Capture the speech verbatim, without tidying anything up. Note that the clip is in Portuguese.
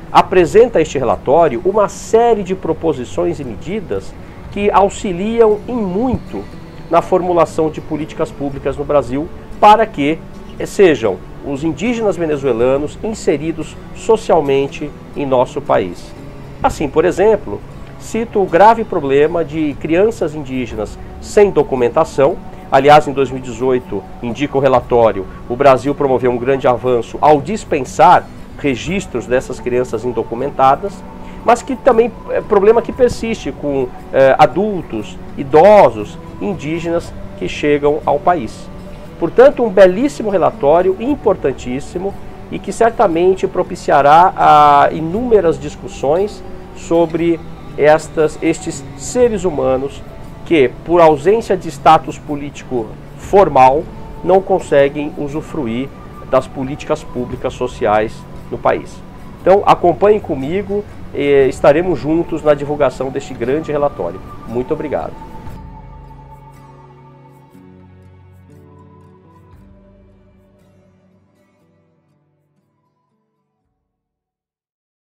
apresenta este relatório uma série de proposições e medidas que auxiliam em muito na formulação de políticas públicas no Brasil para que sejam os indígenas venezuelanos inseridos socialmente em nosso país. Assim, por exemplo, cito o grave problema de crianças indígenas sem documentação. Aliás, em dois mil e dezoito, indica o relatório, o Brasil promoveu um grande avanço ao dispensar registros dessas crianças indocumentadas, mas que também é problema que persiste com é, adultos, idosos, indígenas que chegam ao país. Portanto, um belíssimo relatório, importantíssimo, e que certamente propiciará a inúmeras discussões sobre estas, estes seres humanos que, por ausência de status político formal, não conseguem usufruir das políticas públicas sociais no país. Então, acompanhem comigo e estaremos juntos na divulgação deste grande relatório. Muito obrigado.